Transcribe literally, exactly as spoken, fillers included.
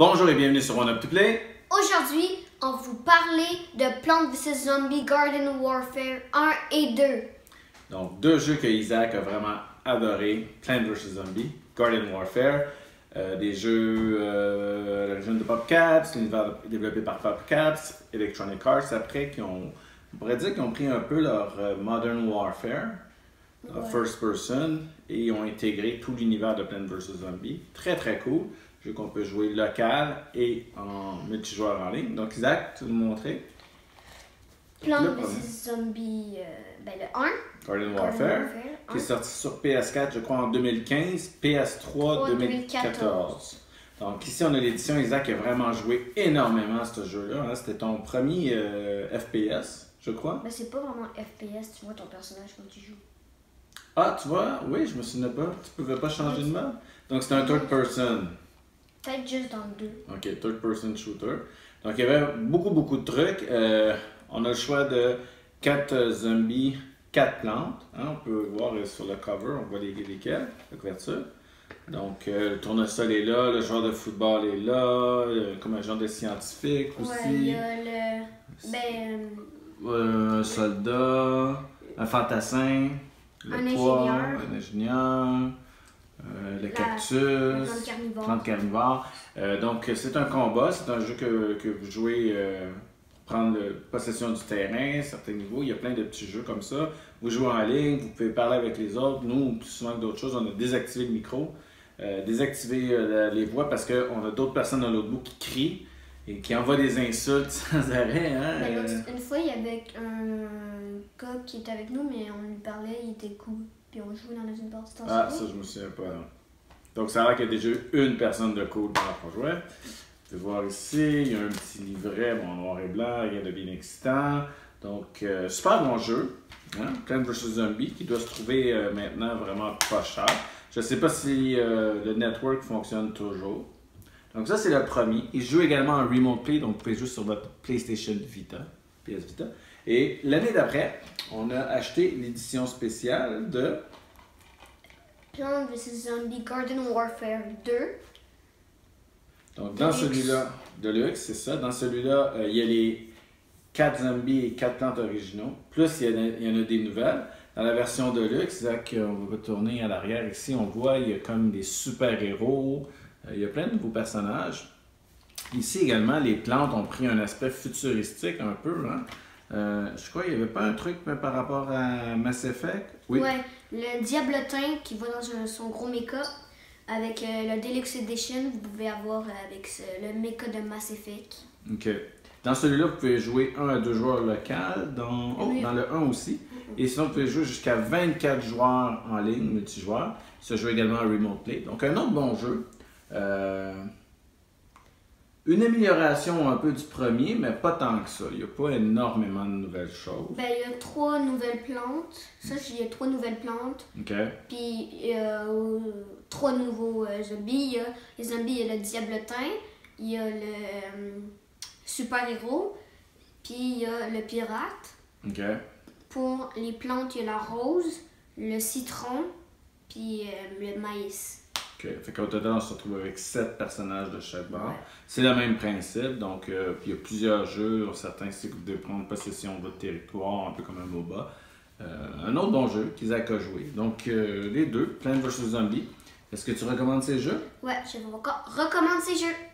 Bonjour et bienvenue sur One Up to Play. Aujourd'hui, on va vous parler de Plants versus. Zombies Garden Warfare un et deux. Donc, deux jeux que Isaac a vraiment adoré, Plants versus. Zombies, Garden Warfare. Euh, des jeux euh, l'origine de PopCats, l'univers développé par PopCats, Electronic Arts après, qui ont, on pourrait dire qu'ils ont pris un peu leur euh, Modern Warfare, ouais. First Person, et ils ont intégré tout l'univers de Plants versus. Zombies. Très très cool. Jeu qu'on peut jouer local et en multijoueur en ligne. Donc Isaac, tu veux nous montrer? Plants versus. Zombies, euh, ben le un. Garden Warfare, Warfare qui est sorti sur P S quatre, je crois, en deux mille quinze, P S trois deux mille quatorze. Donc ici, on a l'édition. Isaac a vraiment joué énormément à ce jeu-là. Hein. C'était ton premier euh, F P S, je crois. Ben, c'est pas vraiment F P S, tu vois ton personnage quand tu joues. Ah, tu vois? Oui, je me souviens pas. Tu pouvais pas changer de mode. Donc c'est un third person. Peut-être juste dans le deux. Ok, third person shooter. Donc il y avait beaucoup, beaucoup de trucs. Euh, on a le choix de quatre zombies, quatre plantes. Hein, on peut voir euh, sur le cover, on voit les, lesquels, la couverture. Donc euh, le tournesol est là, le joueur de football est là, euh, comme un genre de scientifique aussi. Ouais, il y a le. Ben. Euh, un soldat, un fantassin, le un poids, ingénieur. un ingénieur. Euh, le la, cactus, la plante carnivore. Plante carnivore. Euh, donc c'est un combat, c'est un jeu que, que vous jouez, euh, prendre le, possession du terrain, à certains niveaux. Il y a plein de petits jeux comme ça. Vous jouez en ligne, vous pouvez parler avec les autres. Nous, plus souvent que d'autres choses, on a désactivé le micro, euh, désactivé euh, les voix parce qu'on a d'autres personnes dans l'autre bout qui crient et qui envoient des insultes sans arrêt. Hein? Ben, euh... Une fois, il y avait un gars qui était avec nous, mais on lui parlait, il était cool. Puis on jouait dans une partie de Ah, ça, je me souviens pas. Non. Donc, ça a l'air qu'il y a déjà une personne de cool pendant qu'on jouait. Vous pouvez voir ici, il y a un petit livret, bon, noir et blanc, rien de bien excitant. Donc, euh, super bon jeu. Hein? Plants versus. Zombies, qui doit se trouver euh, maintenant vraiment pas cher. Je ne sais pas si euh, le network fonctionne toujours. Donc, ça, c'est le premier. Il joue également en Remote Play, donc vous pouvez jouer sur votre PlayStation Vita, P S Vita. Et l'année d'après, on a acheté l'édition spéciale de Plants versus. Zombies Garden Warfare deux. Donc, dans celui-là, de luxe, c'est ça. Dans celui-là, euh, il y a les quatre zombies et quatre plantes originaux. Plus, il y, a, il y en a des nouvelles. Dans la version de luxe, on va retourner à l'arrière ici, on voit, il y a comme des super-héros. Euh, il y a plein de nouveaux personnages. Ici également, les plantes ont pris un aspect futuristique un peu. Hein? Euh, je crois qu'il n'y avait pas un truc par rapport à Mass Effect? Oui. Ouais, le diablotin qui va dans un, son gros mecha. Avec euh, le Deluxe Edition, vous pouvez avoir euh, avec ce, le mecha de Mass Effect. OK. Dans celui-là, vous pouvez jouer un à deux joueurs locaux. Dans, oh, oui. Dans le un aussi. Et sinon, vous pouvez jouer jusqu'à vingt-quatre joueurs en ligne, multijoueurs. Ça joue également en Remote Play. Donc, un autre bon jeu. Euh... Une amélioration un peu du premier, mais pas tant que ça. Il n'y a pas énormément de nouvelles choses. Ben, il y a trois nouvelles plantes. Ça, il y a trois nouvelles plantes. OK. Puis, il y a euh, trois nouveaux euh, zombies. Il y a les zombies, il y a le diablotin, il y a le euh, super-héros, puis il y a le pirate. OK. Pour les plantes, il y a la rose, le citron, puis euh, le maïs. OK. Fait qu'au total, on se retrouve avec sept personnages de chaque bord. Ouais. C'est le même principe. Donc, euh, puis il y a plusieurs jeux. Certains, c'est que vous devez prendre possession de votre territoire, un peu comme un MOBA. Euh, un autre bon jeu qu'Isaac a joué. Donc, euh, les deux, Plants versus. Zombies. Est-ce que tu recommandes ces jeux? Ouais, je recommande ces jeux.